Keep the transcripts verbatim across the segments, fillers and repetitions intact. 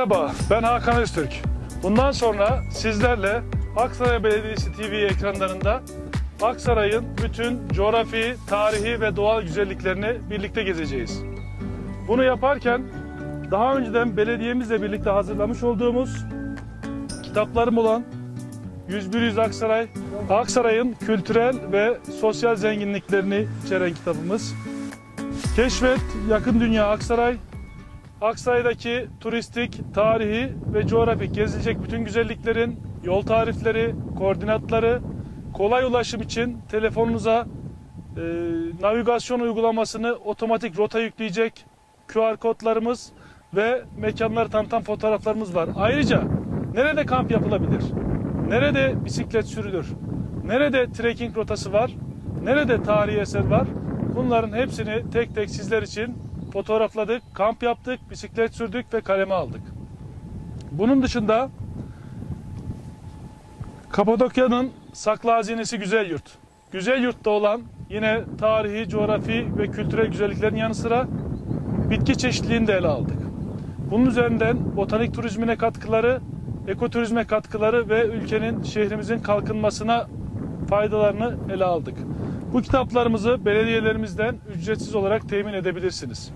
Merhaba, ben Hakan Öztürk. Bundan sonra sizlerle Aksaray Belediyesi T V ekranlarında Aksaray'ın bütün coğrafi, tarihi ve doğal güzelliklerini birlikte gezeceğiz. Bunu yaparken daha önceden belediyemizle birlikte hazırlamış olduğumuz kitaplarım olan yüz bir yüz Aksaray, Aksaray'ın kültürel ve sosyal zenginliklerini içeren kitabımız, Keşfet Yakın Dünya Aksaray, Aksaray'daki turistik, tarihi ve coğrafik gezilecek bütün güzelliklerin yol tarifleri, koordinatları, kolay ulaşım için telefonunuza e, navigasyon uygulamasını otomatik rota yükleyecek Q R kodlarımız ve mekanları tanıtan fotoğraflarımız var. Ayrıca nerede kamp yapılabilir, nerede bisiklet sürülür, nerede trekking rotası var, nerede tarihi eser var, bunların hepsini tek tek sizler için fotoğrafladık, kamp yaptık, bisiklet sürdük ve kaleme aldık. Bunun dışında Kapadokya'nın saklı hazinesi Güzelyurt. Güzelyurt'ta olan yine tarihi, coğrafi ve kültürel güzelliklerin yanı sıra bitki çeşitliliğini de ele aldık. Bunun üzerinden botanik turizmine katkıları, ekoturizme katkıları ve ülkenin, şehrimizin kalkınmasına faydalarını ele aldık. Bu kitaplarımızı belediyelerimizden ücretsiz olarak temin edebilirsiniz.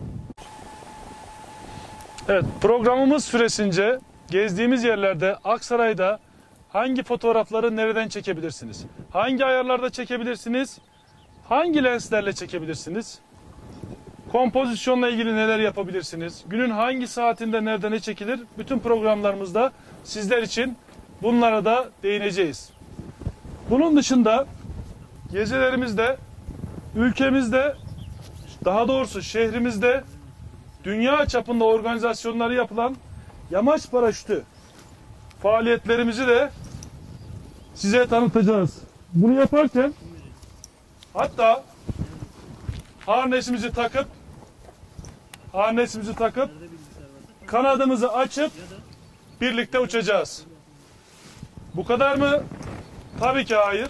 Evet, programımız süresince gezdiğimiz yerlerde Aksaray'da hangi fotoğrafları nereden çekebilirsiniz? Hangi ayarlarda çekebilirsiniz? Hangi lenslerle çekebilirsiniz? Kompozisyonla ilgili neler yapabilirsiniz? Günün hangi saatinde nerede ne çekilir? Bütün programlarımızda sizler için bunlara da değineceğiz. Bunun dışında gezilerimizde, ülkemizde, daha doğrusu şehrimizde dünya çapında organizasyonları yapılan yamaç paraşütü faaliyetlerimizi de size tanıtacağız. Bunu yaparken hatta harnesimizi takıp harnesimizi takıp kanadımızı açıp birlikte uçacağız. Bu kadar mı? Tabii ki hayır.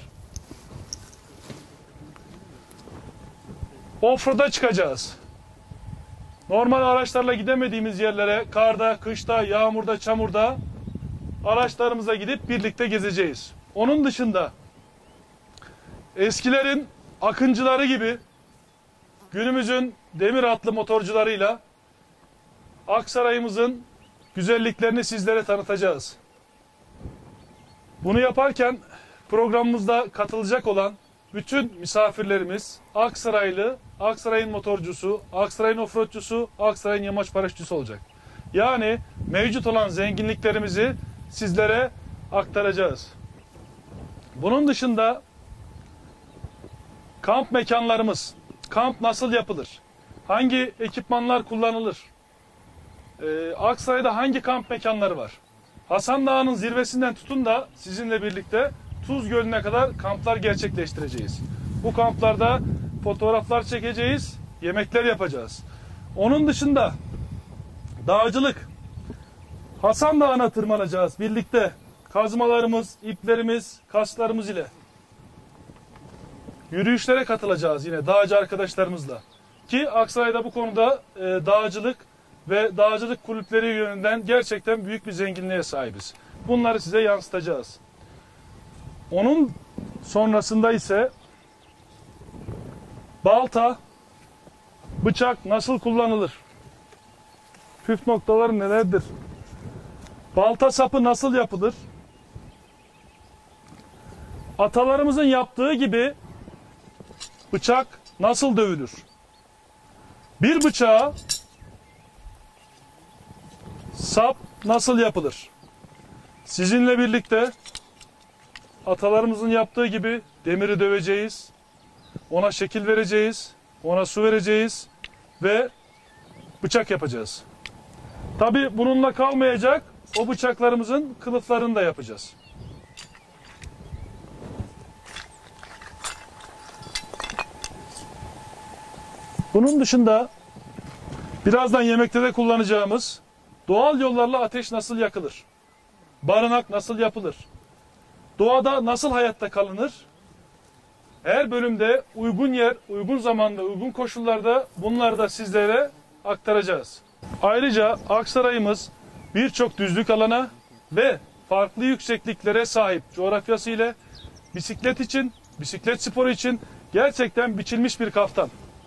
Offroad'a çıkacağız. Normal araçlarla gidemediğimiz yerlere karda, kışta, yağmurda, çamurda araçlarımıza gidip birlikte gezeceğiz. Onun dışında eskilerin akıncıları gibi günümüzün demir atlı motorcularıyla Aksaray'ımızın güzelliklerini sizlere tanıtacağız. Bunu yaparken programımızda katılacak olan bütün misafirlerimiz Aksaraylı, Aksaray'ın motorcusu, Aksaray'ın offroadcusu, Aksaray'ın yamaç paraşütçüsü olacak. Yani mevcut olan zenginliklerimizi sizlere aktaracağız. Bunun dışında kamp mekanlarımız, kamp nasıl yapılır? Hangi ekipmanlar kullanılır? Ee, Aksaray'da hangi kamp mekanları var? Hasan Dağı'nın zirvesinden tutun da sizinle birlikte Tuz Gölü'ne kadar kamplar gerçekleştireceğiz. Bu kamplarda fotoğraflar çekeceğiz, yemekler yapacağız. Onun dışında dağcılık, Hasan Dağı'na tırmanacağız birlikte. Kazmalarımız, iplerimiz, kasklarımız ile. Yürüyüşlere katılacağız yine dağcı arkadaşlarımızla. Ki Aksaray'da bu konuda e, dağcılık ve dağcılık kulüpleri yönünden gerçekten büyük bir zenginliğe sahibiz. Bunları size yansıtacağız. Onun sonrasında ise balta, bıçak nasıl kullanılır? Püf noktaları nelerdir? Balta sapı nasıl yapılır? Atalarımızın yaptığı gibi bıçak nasıl dövülür? Bir bıçağa sap nasıl yapılır? Sizinle birlikte atalarımızın yaptığı gibi demiri döveceğiz, ona şekil vereceğiz, ona su vereceğiz ve bıçak yapacağız. Tabii bununla kalmayacak, o bıçaklarımızın kılıflarını da yapacağız. Bunun dışında birazdan yemekte de kullanacağımız doğal yollarla ateş nasıl yakılır? Barınak nasıl yapılır? Doğada nasıl hayatta kalınır? Her bölümde uygun yer, uygun zamanda, uygun koşullarda bunları da sizlere aktaracağız. Ayrıca Aksaray'ımız birçok düzlük alana ve farklı yüksekliklere sahip coğrafyası ile bisiklet için, bisiklet sporu için gerçekten biçilmiş bir kaftan.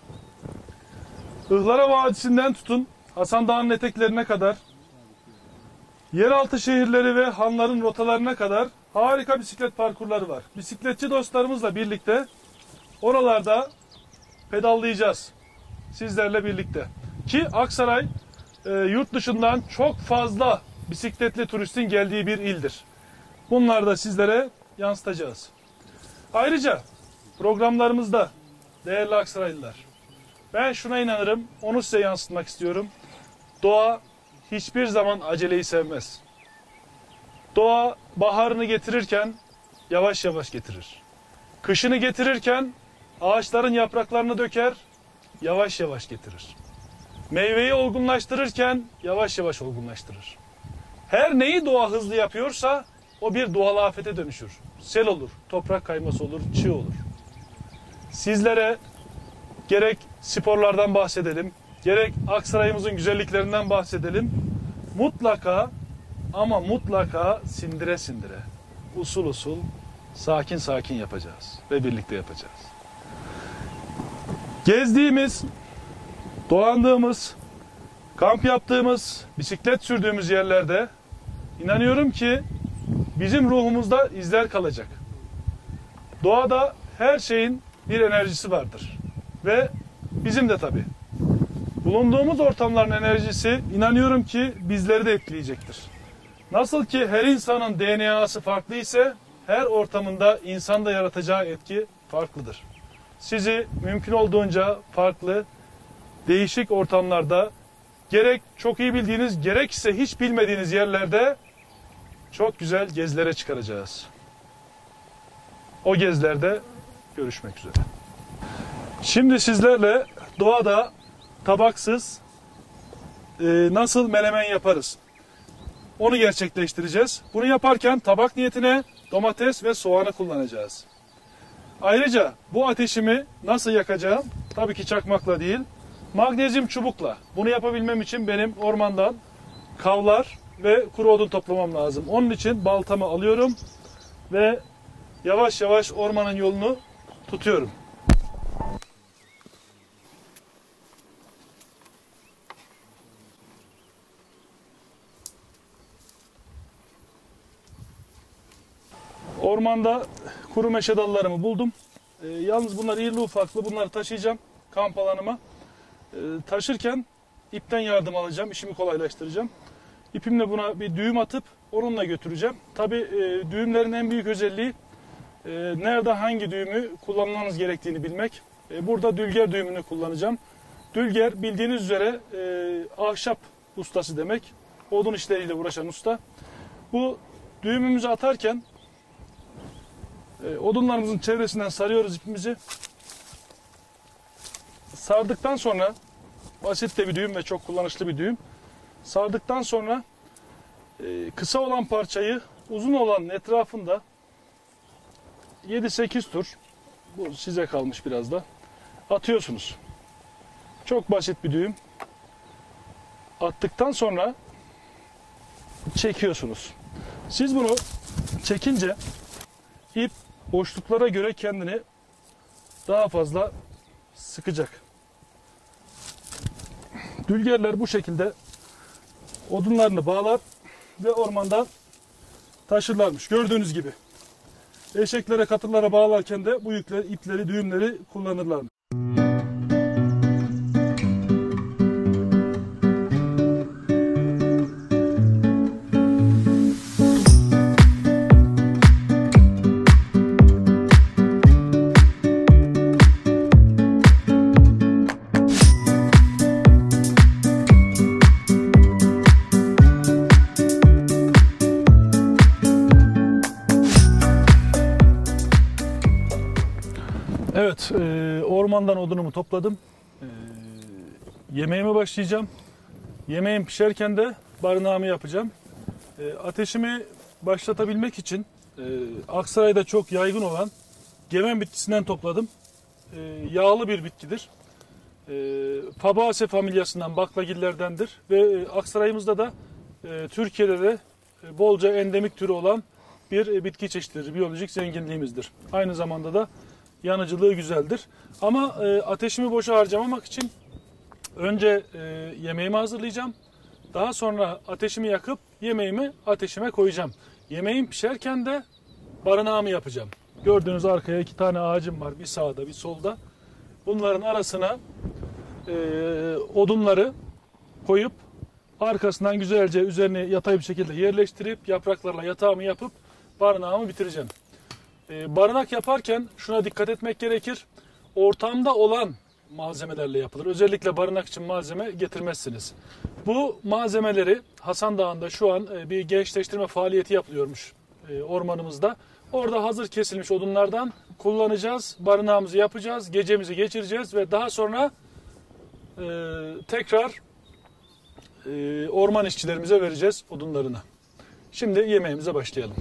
Ihlara Vadisi'nden tutun Hasan Dağı'nın eteklerine kadar, yeraltı şehirleri ve hanların rotalarına kadar harika bisiklet parkurları var. Bisikletçi dostlarımızla birlikte oralarda pedallayacağız. Sizlerle birlikte. Ki Aksaray e, yurt dışından çok fazla bisikletli turistin geldiği bir ildir. Bunları da sizlere yansıtacağız. Ayrıca programlarımızda değerli Aksaraylılar, ben şuna inanırım, onu size yansıtmak istiyorum. Doğa hiçbir zaman aceleyi sevmez. Doğa baharını getirirken yavaş yavaş getirir. Kışını getirirken ağaçların yapraklarını döker, yavaş yavaş getirir. Meyveyi olgunlaştırırken yavaş yavaş olgunlaştırır. Her neyi doğa hızlı yapıyorsa o bir doğal afete dönüşür. Sel olur, toprak kayması olur, çığ olur. Sizlere gerek sporlardan bahsedelim, gerek Aksaray'ımızın güzelliklerinden bahsedelim. Mutlaka ama mutlaka sindire sindire, usul usul, sakin sakin yapacağız ve birlikte yapacağız. Gezdiğimiz, dolandığımız, kamp yaptığımız, bisiklet sürdüğümüz yerlerde inanıyorum ki bizim ruhumuzda izler kalacak. Doğada her şeyin bir enerjisi vardır. Ve bizim de tabii. Bulunduğumuz ortamların enerjisi inanıyorum ki bizleri de etkileyecektir. Nasıl ki her insanın D N A'sı farklı ise her ortamında insanda yaratacağı etki farklıdır. Sizi mümkün olduğunca farklı, değişik ortamlarda gerek çok iyi bildiğiniz gerekse hiç bilmediğiniz yerlerde çok güzel gezilere çıkaracağız. O gezilerde görüşmek üzere. Şimdi sizlerle doğada tabaksız e, nasıl menemen yaparız? Onu gerçekleştireceğiz. Bunu yaparken tabak niyetine domates ve soğanı kullanacağız. Ayrıca bu ateşimi nasıl yakacağım? Tabii ki çakmakla değil, magnezyum çubukla. Bunu yapabilmem için benim ormandan kavlar ve kuru odun toplamam lazım. Onun için baltamı alıyorum ve yavaş yavaş ormanın yolunu tutuyorum. Ormanda kuru meşe dallarımı buldum. E, yalnız bunlar irili ufaklı. Bunları taşıyacağım kamp alanıma. E, taşırken ipten yardım alacağım. İşimi kolaylaştıracağım. İpimle buna bir düğüm atıp onunla götüreceğim. Tabii e, düğümlerin en büyük özelliği e, nerede hangi düğümü kullanmanız gerektiğini bilmek. E, burada dülger düğümünü kullanacağım. Dülger bildiğiniz üzere e, ahşap ustası demek. Odun işleriyle uğraşan usta. Bu düğümümüzü atarken e, odunlarımızın çevresinden sarıyoruz ipimizi. Sardıktan sonra basit de bir düğüm ve çok kullanışlı bir düğüm. Sardıktan sonra e, kısa olan parçayı uzun olanın etrafında yedi sekiz tur, bu size kalmış biraz da, atıyorsunuz. Çok basit bir düğüm. Attıktan sonra çekiyorsunuz. Siz bunu çekince ip boşluklara göre kendini daha fazla sıkacak. Dülgerler bu şekilde odunlarını bağlar ve ormandan taşırlarmış. Gördüğünüz gibi. Eşeklere, katırlara bağlarken de bu yükleri, ipleri, düğümleri kullanırlarmış. Evet, e, ormandan odunumu topladım. E, yemeğime başlayacağım. Yemeğim pişerken de barınağımı yapacağım. E, ateşimi başlatabilmek için e, Aksaray'da çok yaygın olan gemen bitkisinden topladım. E, yağlı bir bitkidir. E, Fabaceae familyasından, baklagillerdendir. Ve e, Aksaray'ımızda da e, Türkiye'de de e, bolca endemik türü olan bir e, bitki çeşididir. Biyolojik zenginliğimizdir. Aynı zamanda da yanıcılığı güzeldir. Ama e, ateşimi boşa harcamamak için önce e, yemeğimi hazırlayacağım. Daha sonra ateşimi yakıp yemeğimi ateşime koyacağım. Yemeğim pişerken de barınağımı yapacağım. Gördüğünüz arkaya iki tane ağacım var. Bir sağda bir solda. Bunların arasına e, odunları koyup arkasından güzelce üzerine yatay bir şekilde yerleştirip yapraklarla yatağımı yapıp barınağımı bitireceğim. E, barınak yaparken şuna dikkat etmek gerekir. Ortamda olan malzemelerle yapılır. Özellikle barınak için malzeme getirmezsiniz. Bu malzemeleri Hasan Dağı'nda şu an bir gençleştirme faaliyeti yapılıyormuş ormanımızda. Orada hazır kesilmiş odunlardan kullanacağız. Barınağımızı yapacağız. Gecemizi geçireceğiz ve daha sonra e, tekrar e, orman işçilerimize vereceğiz odunlarını. Şimdi yemeğimize başlayalım.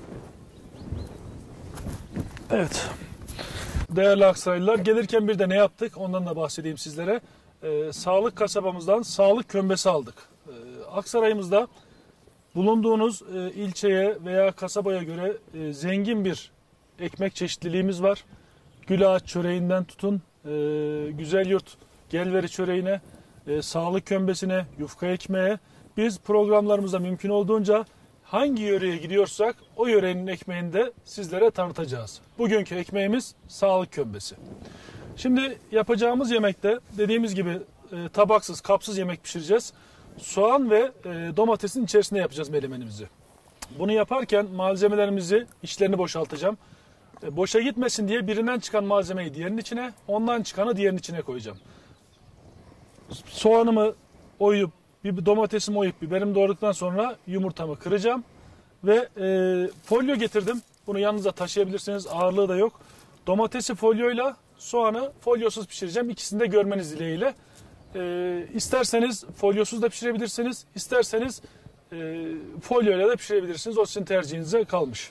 Evet. Değerli Aksaraylılar, gelirken bir de ne yaptık ondan da bahsedeyim sizlere. Ee, sağlık kasabamızdan sağlık kömbesi aldık. Ee, Aksaray'ımızda bulunduğunuz e, ilçeye veya kasabaya göre e, zengin bir ekmek çeşitliliğimiz var. Gül ağaç çöreğinden tutun, e, güzel yurt gelveri çöreğine, e, sağlık kömbesine, yufka ekmeğe. Biz programlarımızda mümkün olduğunca hangi yöreye gidiyorsak o yörenin ekmeğini de sizlere tanıtacağız. Bugünkü ekmeğimiz sağlık kömbesi. Şimdi yapacağımız yemekte dediğimiz gibi e, tabaksız, kapsız yemek pişireceğiz. Soğan ve e, domatesin içerisinde yapacağız menemenimizi. Bunu yaparken malzemelerimizi, içlerini boşaltacağım. E, boşa gitmesin diye birinden çıkan malzemeyi diğerinin içine, ondan çıkanı diğerinin içine koyacağım. Soğanımı oyup, bir domatesimi oyup biberimi doğradıktan sonra yumurtamı kıracağım. Ve e, folyo getirdim. Bunu yanınıza taşıyabilirsiniz. Ağırlığı da yok. Domatesi folyoyla, soğanı folyosuz pişireceğim. İkisini de görmeniz dileğiyle. E, isterseniz folyosuz da pişirebilirsiniz. İsterseniz e, folyoyla da pişirebilirsiniz. O sizin tercihinize kalmış.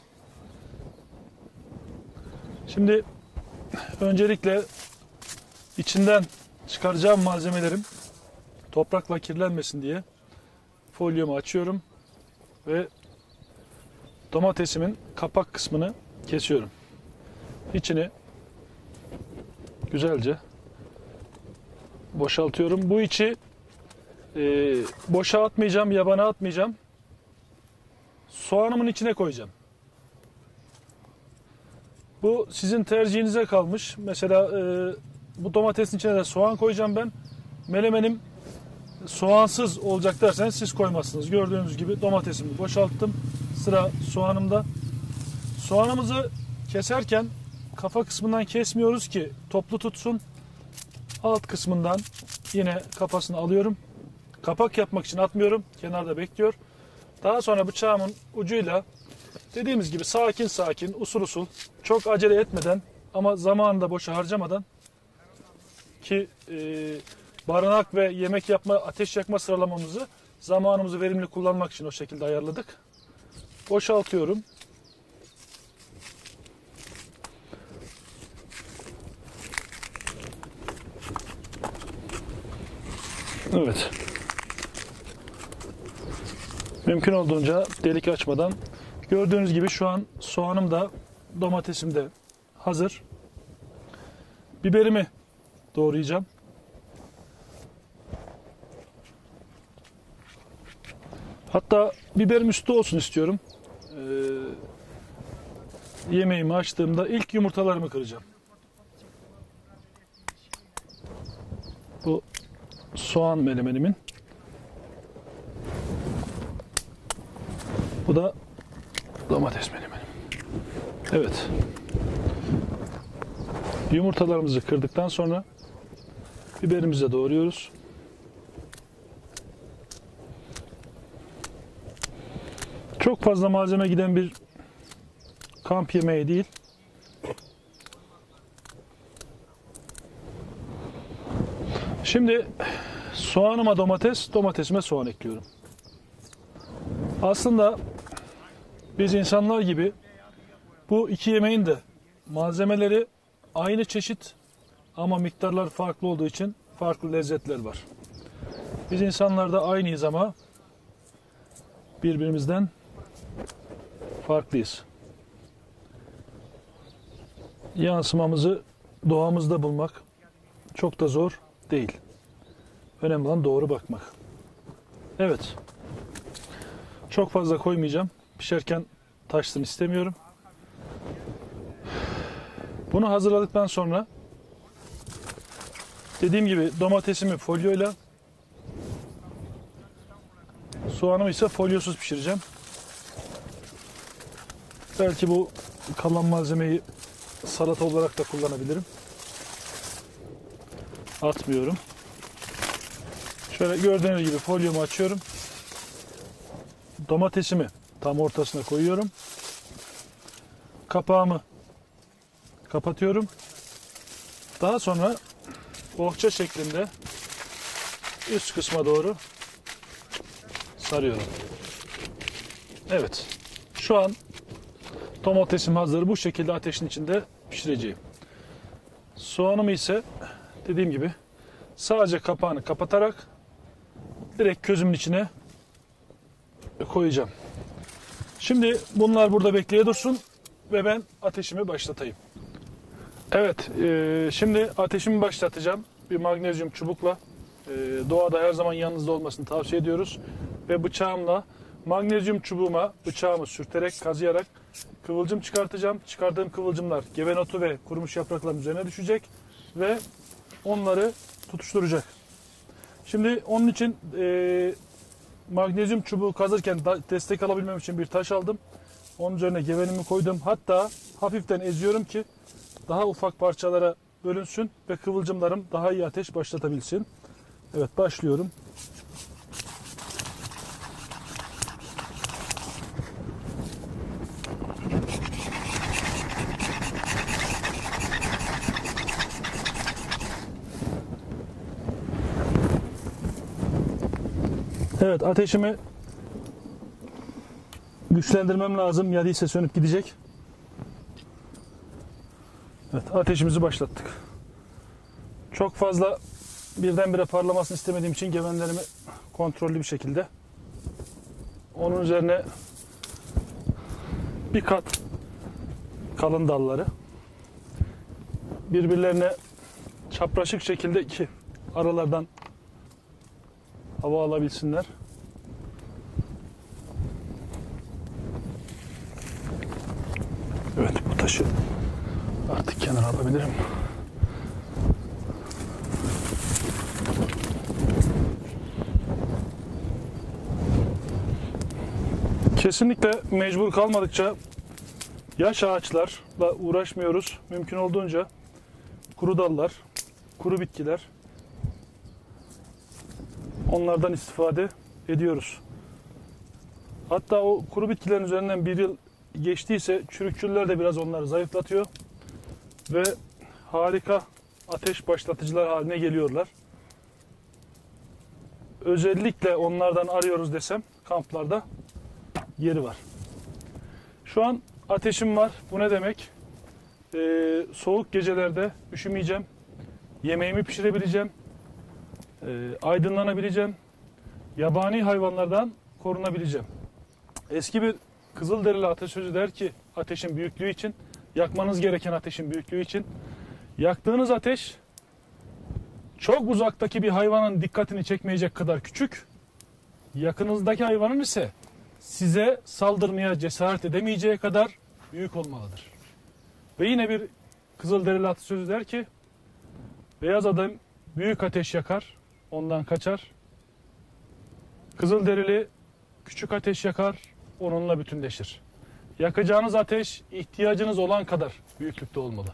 Şimdi öncelikle içinden çıkaracağım malzemelerim toprakla kirlenmesin diye folyomu açıyorum ve domatesimin kapak kısmını kesiyorum. İçini güzelce boşaltıyorum. Bu içi e, boşa atmayacağım, yabana atmayacağım. Soğanımın içine koyacağım. Bu sizin tercihinize kalmış. Mesela e, bu domatesin içine de soğan koyacağım ben. Menemenim soğansız olacak derseniz siz koymazsınız. Gördüğünüz gibi domatesimi boşalttım. Sıra soğanımda. Soğanımızı keserken kafa kısmından kesmiyoruz ki toplu tutsun. Alt kısmından yine kafasını alıyorum. Kapak yapmak için atmıyorum. Kenarda bekliyor. Daha sonra bıçağımın ucuyla dediğimiz gibi sakin sakin, usul usul, çok acele etmeden ama zamanını da boşa harcamadan ki e, barınak ve yemek yapma, ateş yakma sıralamamızı zamanımızı verimli kullanmak için o şekilde ayarladık. Boşaltıyorum. Evet. Mümkün olduğunca delik açmadan. Gördüğünüz gibi şu an soğanım da domatesim de hazır. Biberimi doğrayacağım. Hatta biberim üstü olsun istiyorum. Ee, yemeğimi açtığımda ilk yumurtalarımı kıracağım. Bu soğan menemenimin. Bu da domates menemenim. Evet. Yumurtalarımızı kırdıktan sonra biberimizi de doğruyoruz. Çok fazla malzeme giden bir kamp yemeği değil. Şimdi soğanıma domates, domatesime soğan ekliyorum. Aslında biz insanlar gibi bu iki yemeğin de malzemeleri aynı çeşit ama miktarlar farklı olduğu için farklı lezzetler var. Biz insanlar da aynıyız ama birbirimizden farklıyız. Yansımamızı doğamızda bulmak çok da zor değil. Önemli olan doğru bakmak. Evet. Çok fazla koymayacağım. Pişerken taşsın istemiyorum. Bunu hazırladıktan sonra dediğim gibi domatesimi folyoyla, soğanımı ise folyosuz pişireceğim. Belki bu kalan malzemeyi salata olarak da kullanabilirim. Atmıyorum. Şöyle gördüğünüz gibi folyomu açıyorum. Domatesimi tam ortasına koyuyorum. Kapağımı kapatıyorum. Daha sonra bohça şeklinde üst kısma doğru sarıyorum. Evet. Şu an domatesim hazır. Bu şekilde ateşin içinde pişireceğim. Soğanımı ise dediğim gibi sadece kapağını kapatarak direkt közümün içine koyacağım. Şimdi bunlar burada bekleye dursun ve ben ateşimi başlatayım. Evet, e, şimdi ateşimi başlatacağım. Bir magnezyum çubukla. E, doğada her zaman yanınızda olmasını tavsiye ediyoruz. Ve bıçağımla magnezyum çubuğuma bıçağımı sürterek, kazıyarak kıvılcım çıkartacağım. Çıkardığım kıvılcımlar gevenotu ve kurumuş yaprakların üzerine düşecek ve onları tutuşturacak. Şimdi onun için e, magnezyum çubuğu kazırken destek alabilmem için bir taş aldım. Onun üzerine gevenimi koydum. Hatta hafiften eziyorum ki daha ufak parçalara bölünsün ve kıvılcımlarım daha iyi ateş başlatabilsin. Evet, başlıyorum. Evet, ateşimi güçlendirmem lazım. Ya değilse sönüp gidecek. Evet, ateşimizi başlattık. Çok fazla birdenbire parlamasını istemediğim için gevenlerimi kontrollü bir şekilde onun üzerine bir kat kalın dalları birbirlerine çapraşık şekilde ki aralardan hava alabilsinler. Evet, bu taşı artık kenara alabilirim. Kesinlikle mecbur kalmadıkça yaş ağaçlarla uğraşmıyoruz. Mümkün olduğunca kuru dallar, kuru bitkiler, onlardan istifade ediyoruz. Hatta o kuru bitkilerin üzerinden bir yıl geçtiyse çürükçüller de biraz onları zayıflatıyor ve harika ateş başlatıcılar haline geliyorlar. Özellikle onlardan arıyoruz desem kamplarda yeri var. Şu an ateşim var. Bu ne demek? Ee, soğuk gecelerde üşümeyeceğim. Yemeğimi pişirebileceğim. Ee, aydınlanabileceğim. Yabani hayvanlardan korunabileceğim. Eski bir Kızılderili atasözü der ki ateşin büyüklüğü için, yakmanız gereken ateşin büyüklüğü için, yaktığınız ateş çok uzaktaki bir hayvanın dikkatini çekmeyecek kadar küçük, yakınızdaki hayvanın ise size saldırmaya cesaret edemeyeceği kadar büyük olmalıdır. Ve yine bir Kızılderili atasözü der ki beyaz adam büyük ateş yakar, ondan kaçar. Kızılderili küçük ateş yakar, onunla bütünleşir. Yakacağınız ateş ihtiyacınız olan kadar büyüklükte olmalı.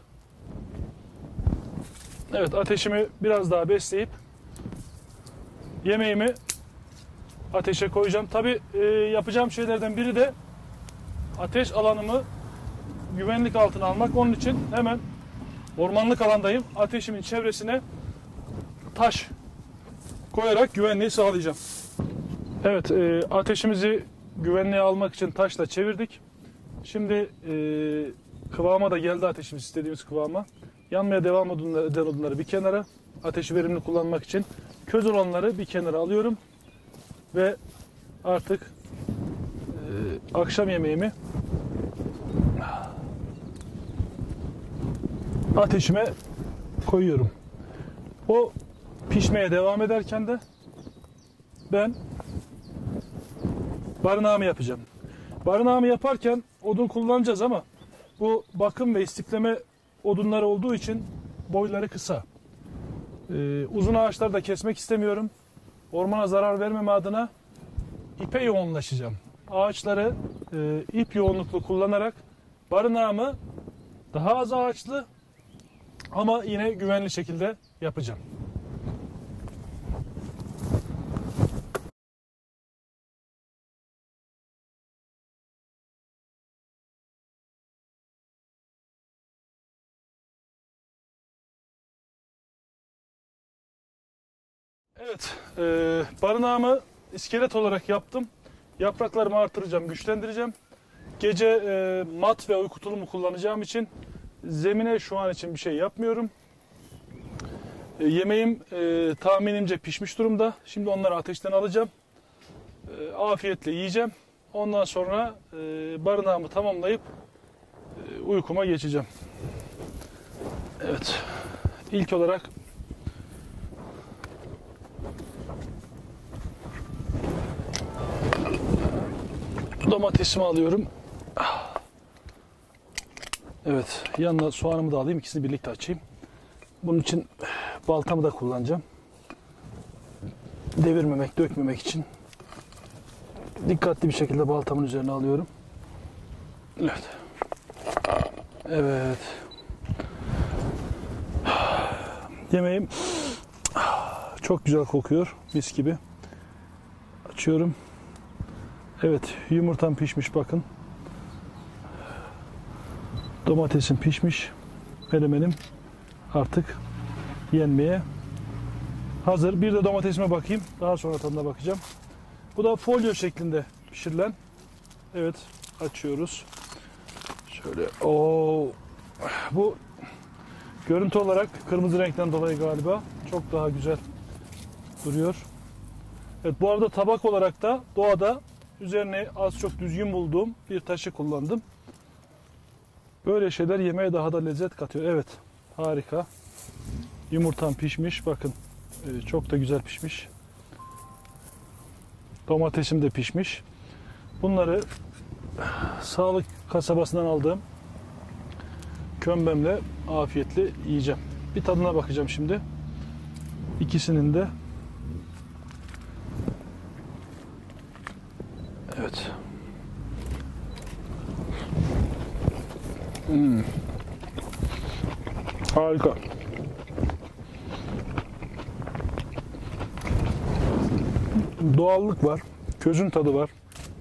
Evet, ateşimi biraz daha besleyip yemeğimi ateşe koyacağım. Tabi e, yapacağım şeylerden biri de ateş alanımı güvenlik altına almak. Onun için hemen ormanlık alandayım. Ateşimin çevresine taş koyarak güvenliği sağlayacağım. Evet, e, ateşimizi güvenliğe almak için taşla çevirdik. Şimdi e, kıvama da geldi ateşimiz, istediğimiz kıvama. Yanmaya devam eden odunları bir kenara, ateşi verimli kullanmak için köz olanları bir kenara alıyorum ve artık akşam yemeğimi ateşime koyuyorum. O pişmeye devam ederken de ben barınağımı yapacağım. Barınağımı yaparken odun kullanacağız ama bu bakım ve istikleme odunları olduğu için boyları kısa. Ee, uzun ağaçları da kesmek istemiyorum. Ormana zarar vermeme adına ipe yoğunlaşacağım. Ağaçları e, ip yoğunluklu kullanarak barınağımı daha az ağaçlı ama yine güvenli şekilde yapacağım. Evet, e, barınağımı iskelet olarak yaptım. Yapraklarımı artıracağım, güçlendireceğim. Gece e, mat ve uyku tulumu kullanacağım için zemine şu an için bir şey yapmıyorum. E, yemeğim e, tahminimce pişmiş durumda. Şimdi onları ateşten alacağım. E, afiyetle yiyeceğim. Ondan sonra e, barınağımı tamamlayıp e, uykuma geçeceğim. Evet, ilk olarak domatesimi alıyorum. Evet, yanına soğanımı da alayım. İkisini birlikte açayım. Bunun için baltamı da kullanacağım. Devirmemek, dökmemek için. Dikkatli bir şekilde baltamın üzerine alıyorum. Evet. Evet. Yemeğim çok güzel kokuyor. Mis gibi. Açıyorum. Evet, yumurtam pişmiş bakın. Domatesim pişmiş. Menemenim artık yenmeye hazır. Bir de domatesime bakayım. Daha sonra tadına bakacağım. Bu da folyo şeklinde pişirilen. Evet, açıyoruz. Şöyle. Oo. Bu görüntü olarak kırmızı renkten dolayı galiba çok daha güzel duruyor. Evet, bu arada tabak olarak da doğada üzerine az çok düzgün bulduğum bir taşı kullandım. Böyle şeyler yemeğe daha da lezzet katıyor. Evet, harika. Yumurtam pişmiş. Bakın, çok da güzel pişmiş. Domatesim de pişmiş. Bunları sağlık kasabasından aldığım kömbemle afiyetle yiyeceğim. Bir tadına bakacağım şimdi. İkisinin de. Evet. Hmm. Harika. Doğallık var. Közün tadı var.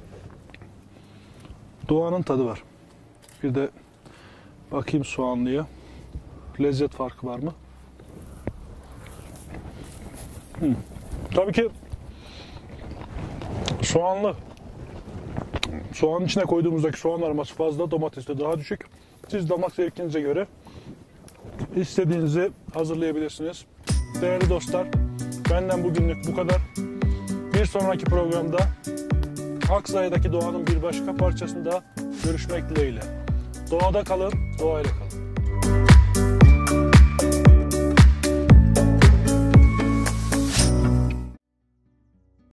Doğanın tadı var. Bir de bakayım soğanlıya. Lezzet farkı var mı? Hmm. Tabii ki soğanlı. Soğanın içine koyduğumuzdaki soğan aroması fazla, domateste daha düşük. Siz damak zevkinize göre istediğinizi hazırlayabilirsiniz. Değerli dostlar, benden bugünlük bu kadar. Bir sonraki programda Aksaray'daki doğanın bir başka parçasında görüşmek dileğiyle. Doğada kalın, doğayla kalın.